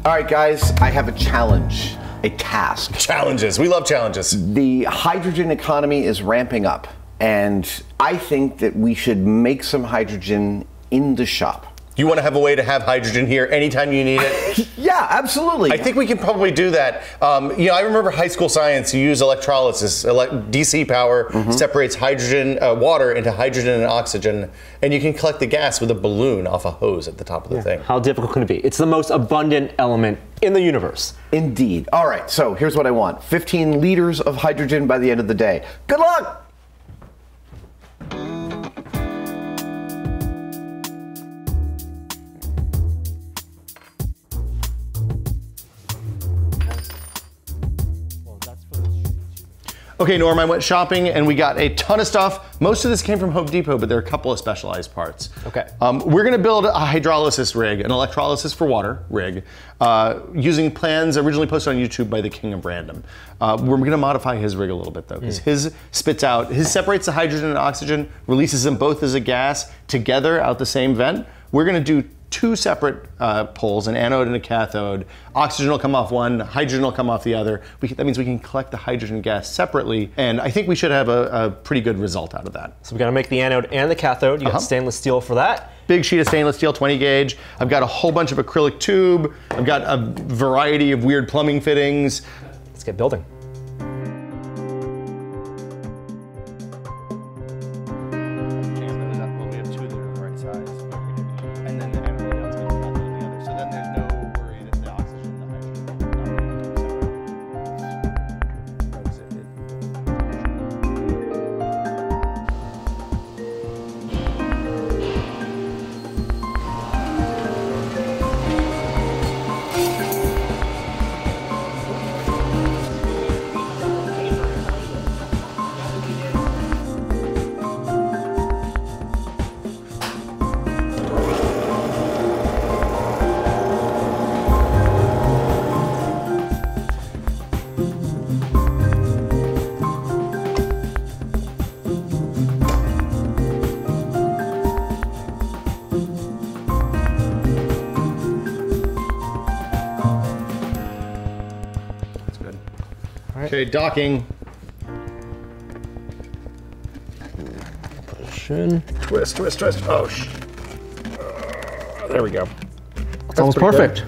All right, guys, I have a challenge, a task. Challenges. We love challenges. The hydrogen economy is ramping up, and I think that we should make some hydrogen in the shop. You want to have a way to have hydrogen here anytime you need it? Yeah, absolutely. I think we can probably do that. You know, I remember high school science, you use electrolysis. DC power separates hydrogen, water into hydrogen and oxygen, and you can collect the gas with a balloon off a hose at the top of the thing. How difficult can it be? It's the most abundant element in the universe. Indeed. All right, so here's what I want. 15 liters of hydrogen by the end of the day. Good luck! Okay, Norm, I went shopping and we got a ton of stuff. Most of this came from Home Depot, but there are a couple of specialized parts. Okay. We're gonna build a hydrolysis rig, an electrolysis for water rig, using plans originally posted on YouTube by the King of Random. We're gonna modify his rig a little bit though, because his separates the hydrogen and oxygen, releases them both as a gas together out the same vent. We're gonna do two separate poles, an anode and a cathode. Oxygen will come off one, hydrogen will come off the other. That means we can collect the hydrogen gas separately, and I think we should have a pretty good result out of that. So we gotta make the anode and the cathode. You got stainless steel for that. Big sheet of stainless steel, 20 gauge. I've got a whole bunch of acrylic tube. I've got a variety of weird plumbing fittings. Let's get building. Okay, docking. Push in. Twist, twist, twist. Oh, there we go. It's almost perfect.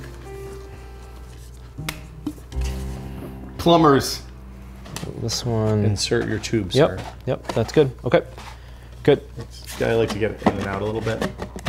Plumbers. This one. Insert your tube, Yep. sir. Yep, that's good. Okay. Good. I like to get it in and out a little bit.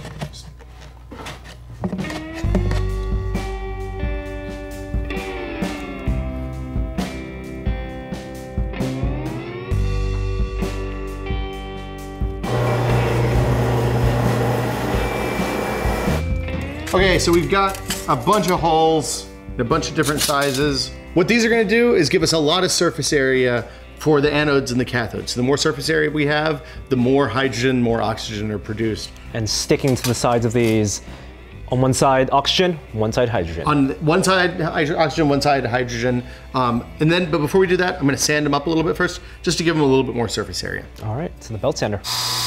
Okay, so we've got a bunch of holes, a bunch of different sizes. What these are gonna do is give us a lot of surface area for the anodes and the cathodes. So the more surface area we have, the more hydrogen, more oxygen are produced. And sticking to the sides of these, on one side oxygen, one side hydrogen. On one side oxygen, one side hydrogen. But before we do that, I'm gonna sand them up a little bit first, just to give them a little bit more surface area. All right, so the belt sander.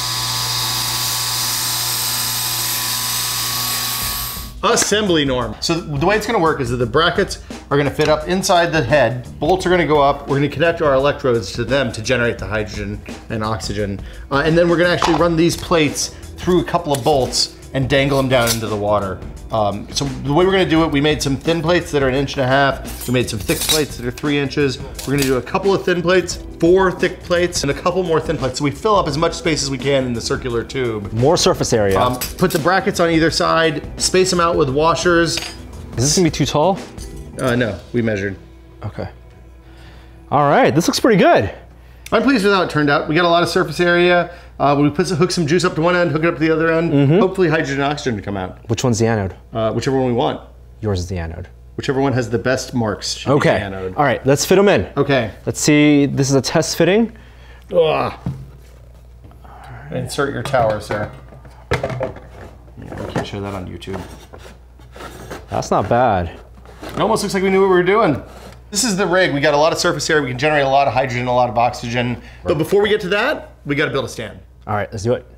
Assembly, Norm. So the way it's gonna work is that the brackets are gonna fit up inside the head. Bolts are gonna go up. We're gonna connect our electrodes to them to generate the hydrogen and oxygen. And then we're gonna actually run these plates through a couple of bolts and dangle them down into the water. So the way we're gonna do it, we made some thin plates that are 1.5 inches. We made some thick plates that are 3 inches. We're gonna do a couple of thin plates, 4 thick plates, and a couple more thin plates. So we fill up as much space as we can in the circular tube. More surface area. Put the brackets on either side, space them out with washers. Is this gonna be too tall? No, we measured. Okay. All right, this looks pretty good. I'm pleased with how it turned out. We got a lot of surface area. We hook some juice up to one end, hook it up to the other end. Hopefully hydrogen and oxygen to come out. Which one's the anode? Whichever one we want. Yours is the anode. Whichever one has the best marks should be the Okay. anode. All right, let's fit them in. Okay. Let's see. This is a test fitting. Ugh. Insert your tower, sir. Yeah, we can't show that on YouTube. That's not bad. It almost looks like we knew what we were doing. This is the rig. We got a lot of surface area. We can generate a lot of hydrogen, a lot of oxygen. Right. But before we get to that, we got to build a stand. All right, let's do it.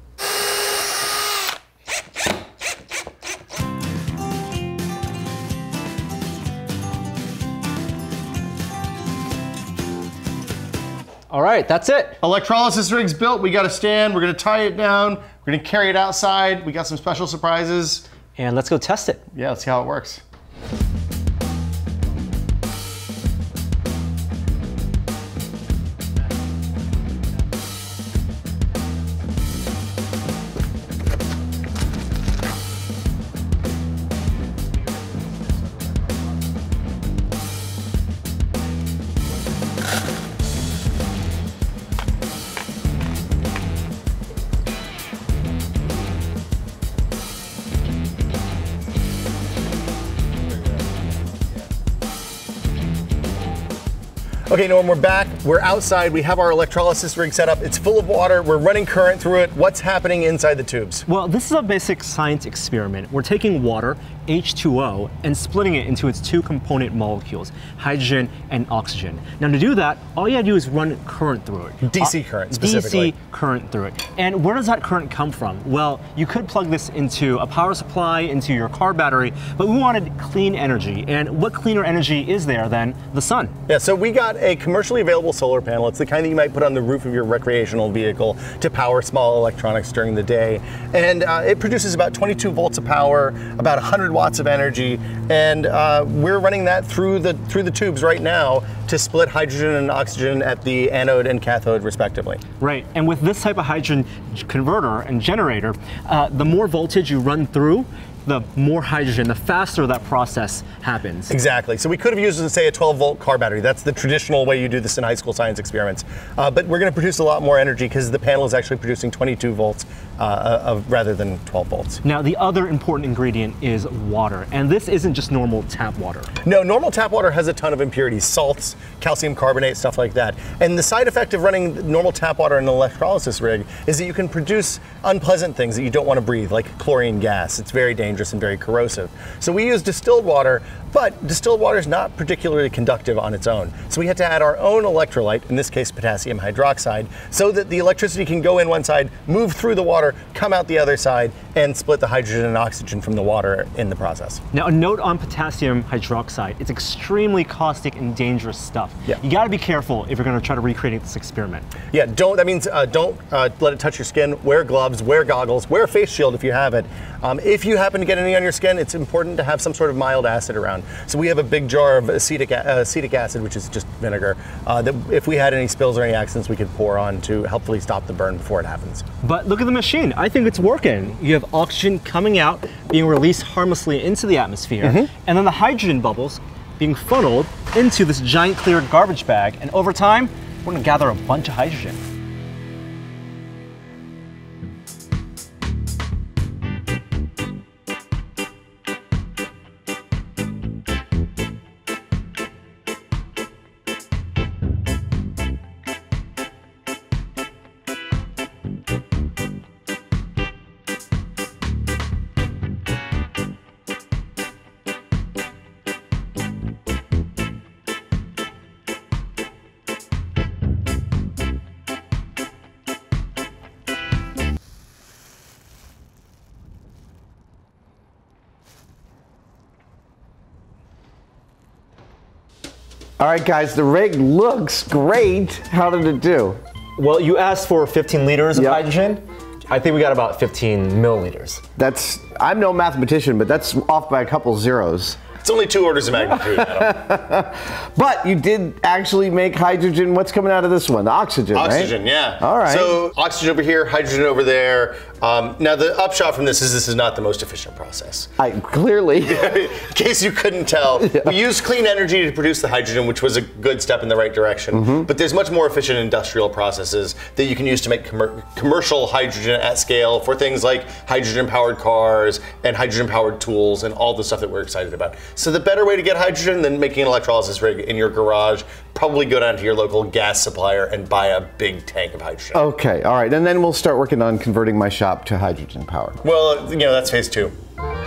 All right, that's it. Electrolysis rig's built. We got a stand. We're gonna tie it down. We're gonna carry it outside. We got some special surprises. And let's go test it. Yeah, let's see how it works. Okay, Norm, we're back. We're outside. We have our electrolysis rig set up. It's full of water. We're running current through it. What's happening inside the tubes? Well, this is a basic science experiment. We're taking water, H2O, and splitting it into its two component molecules, hydrogen and oxygen. Now to do that, all you gotta do is run current through it. DC current, specifically. DC current through it. And where does that current come from? Well, you could plug this into a power supply, into your car battery, but we wanted clean energy. And what cleaner energy is there than the sun? Yeah, so we got a commercially available solar panel. It's the kind that you might put on the roof of your recreational vehicle to power small electronics during the day. And it produces about 22 volts of power, about 100 watts of energy, and we're running that through the tubes right now to split hydrogen and oxygen at the anode and cathode respectively. Right, and with this type of hydrogen converter and generator, the more voltage you run through, the more hydrogen, the faster that process happens. Exactly. So we could have used, say, a 12-volt car battery. That's the traditional way you do this in high school science experiments. But we're going to produce a lot more energy because the panel is actually producing 22 volts rather than 12 volts. Now, the other important ingredient is water. And this isn't just normal tap water. No, normal tap water has a ton of impurities, salts, calcium carbonate, stuff like that. And the side effect of running normal tap water in an electrolysis rig is that you can produce unpleasant things that you don't want to breathe, like chlorine gas. It's very dangerous and very corrosive. So we use distilled water, but distilled water is not particularly conductive on its own. So we had to add our own electrolyte, in this case potassium hydroxide, so that the electricity can go in one side, move through the water, come out the other side, and split the hydrogen and oxygen from the water in the process. Now, a note on potassium hydroxide. It's extremely caustic and dangerous stuff. Yeah. You gotta be careful if you're gonna try to recreate this experiment. Yeah, don't let it touch your skin. Wear gloves, wear goggles, wear a face shield if you have it. If you happen to get any on your skin, it's important to have some sort of mild acid around. So we have a big jar of acetic acid, which is just vinegar, that if we had any spills or any accidents, we could pour on to helpfully stop the burn before it happens. But look at the machine. I think it's working. You have oxygen coming out, being released harmlessly into the atmosphere, and then the hydrogen bubbles being funneled into this giant clear garbage bag. And over time, we're gonna gather a bunch of hydrogen. All right, guys, the rig looks great. How did it do? Well, you asked for 15 liters of Yep. hydrogen. I think we got about 15 milliliters. I'm no mathematician, but that's off by a couple zeros. It's only 2 orders of magnitude, Adam. But you did actually make hydrogen. What's coming out of this one? The oxygen, right? Oxygen, yeah. All right. So oxygen over here, hydrogen over there. Now the upshot from this is not the most efficient process. Clearly. In case you couldn't tell, we used clean energy to produce the hydrogen, which was a good step in the right direction. But there's much more efficient industrial processes that you can use to make commercial hydrogen at scale for things like hydrogen-powered cars and hydrogen-powered tools and all the stuff that we're excited about. So the better way to get hydrogen than making an electrolysis rig in your garage, probably go down to your local gas supplier and buy a big tank of hydrogen. Okay, all right. And then we'll start working on converting my shop to hydrogen power. Well, that's phase 2.